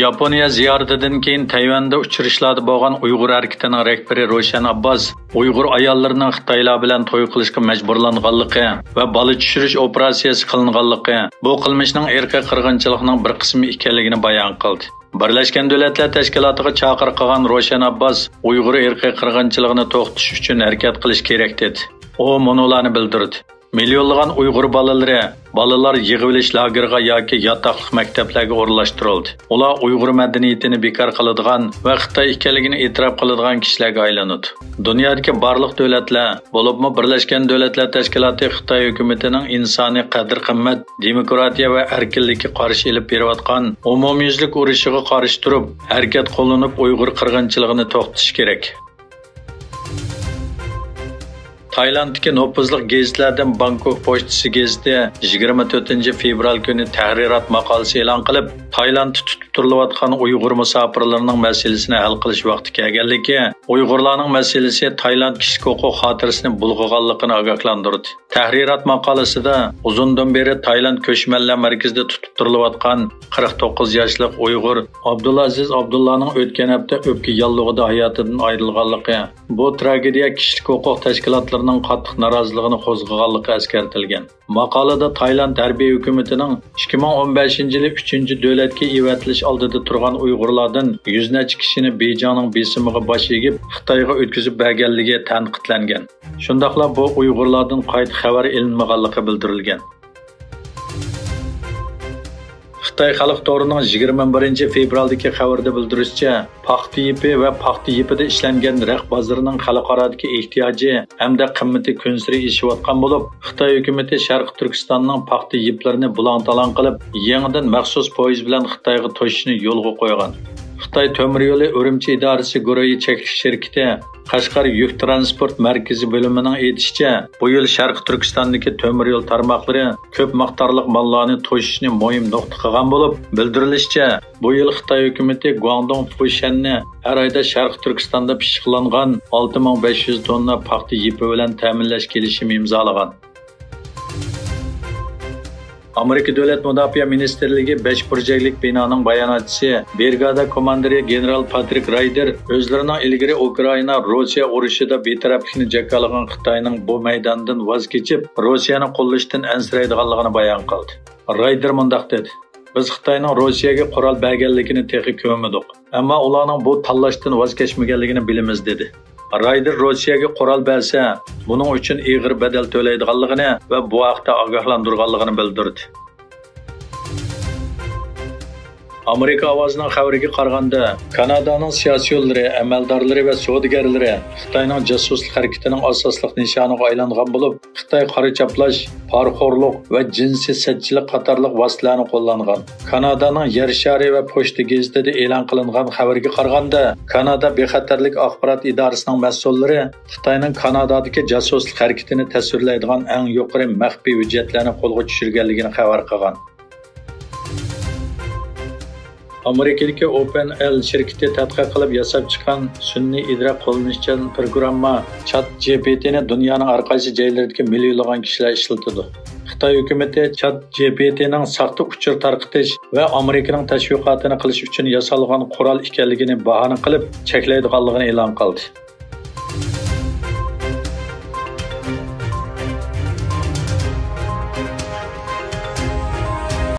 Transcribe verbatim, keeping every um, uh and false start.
Yaponiya ziyaratidan keyin Tayvanda uchrashlarda bo'lgan Uyg'ur harakatining rahbari Roshan Abbas Uyg'ur ayollarining Xitoylar bilan to'y qilishga majburlanganligi va bola tushirish operatsiyasi qilinganligi bu qilmishning irqiy qirg'inchilikning bir qismi ekanligini bayon qildi. Birlashgan Davlatlar Tashkilotiga chaqir qilgan Roshan Abbas Uyg'ur irqiy qirg'inchiligini to'xtatish uchun harakat qilish kerak dedi. U monolarni bildirdi. Milyonlagan Uyg'ur bolalari, bolalar yig'ilish lageriga yoki yotoqlik maktablarga o'rlashtirildi. Ular Uyg'ur madaniyatini bekor qiladigan va Xitoy ekanligini e'tirof qiladigan kishilarga aylanadi. Dunyodagi barliq davlatlar, bo'libmi Birlashgan Davlatlar Tashkiloti Xitoy hukumatining insoniy qadr-qimmat, demokratiya va erkinlikka qarshi elib berayotgan umumyuzlik urushiga qarshi turib, harakat qo'llanib Uyg'ur qirg'inchiligini to'xtatish kerak. Taylanddagi nopuzliq gazetlardan Bangkok pochtasi gazeti yigirma to'rtinchi fevral kuni tahrirat maqolasi e'lon qilib, Taylandda tutib turilayotgan Uyg'ur musofirlarining masalasini hal qilish vaqti kelganligi, Uyg'urlarning masalasi Tayland kishilik huquq xotirasini bulg'aganligini ogohlantirdi. Tahrirat maqolasida uzundan beri Tayland ko'chmanlar markazida tutib turilayotgan qirq to'qqiz yoshlik Uyg'ur Abdulaziz Abdullaning o'tgan hafta o'pka yollig'ida hayotidan ayrilganligi, bu tragediya kishilik huquq tashkilotlarining qattiq noroziligini qo'zg'aganligi eskartilgan. Maqolada Tayland harbiy hukumatining ikki ming o'n beshinchi yili uchinchi davlatga evatilish oldida turgan Uyg'urlardan yuz necha kishini Beijingning besimiga bosh egib Xitoyga o'tkazib berganligi tanqidlangan. Shundaqla bu Uyg'urlardan qayta xabar ilinmaganligi bildirilgan. Xitoy xalq torining yigirma birinchi fevraldagi xabarda bildirishicha, paxta ipi va paxta ipida ishlangan raq bozorining xalqarodagi ehtiyoji hamda qimmati kunsiri ishiyotgan bo'lib, Xitoy hukumati Sharq Turkistonning paxta iplarini bulang-talang qilib, yangidan maxsus poyezd bilan Xitoyga to'shishni yo'lga qo'ygan. Xitoy Temir yo'li Urumchi idorasi guruhi cheklik shirkati Qashqar yuk transport markazi bo'limining aytishicha, bu yil Sharq Turkistondagi temir yo'l tarmoqlari ko'p miqdorli mollarni to'shishni muhim nuqta qilgan bo'lib, bildirilishicha, bu yil Xitoy hukumati Guangdong Fushanni har oyda Sharq Turkistonda pishiqlangan olti ming besh yuz tonna paxta ipi bilan ta'minlash kelishimi imzolagan. Amerika Davlat Mudofaa Ministerligi besh burchaklik binoning bayonotchisi, brigada komandiri general Patrick Ryder o'zlarining ilgari Ukraina Rossiya urushida betaraflikni jakalagan Xitoyning bu maydondan voz kechib, Rossiyani qo'llashdan ansiraydiganligini bayon qildi. Ryder mundaq dedi: Biz Xitoyning Rossiyaga qurol berganligini texnik ko'rmadik, ammo ularning bu tanlashdan voz kechmaganligini bilamiz dedi. Ryder Rossiyaga qurol bersa, buning uchun ig'ir bedel to'laydiganligini va bu haqda ogohlantirganligini bildirdi. Amerika ovozining xabariga qaraganda, Kanadaning siyosiyonlari, amaldorlari va savdogarlari Xitoyning jasuslik harakatining asosli nishoniga aylangan bo'lib, Xitoy qora chaplash, parxo'rlik va jinsiy satchilik qatorliq vositalarni qo'llangan. Kanadaning Yer shari va pochta gazetida e'lon qilingan xabarga qaraganda, Kanada bexatarlik axborot idorasining mas'ullari Xitoyning Kanadadagi jasuslik harakatini tasvirlaydigan eng yuqori maxfiy hujjatlarni qo'lga tushirganligini xabar qilgan. Amerikadagi OpenAI shirkati tadqiq qilib yasab chiqqan sun'iy idrok qo'llanishchan programma ChatGPTni dunyoning har qaysi joylaridagi millionlagan kishilar ishlatadi. Xitoy hukumati ChatGPTning saxta uchur tarqatish va Amerikaning tashviqotini qilish uchun yasalgan qurol ekanligini bahona qilib, cheklaydiganligini e'lon qildi.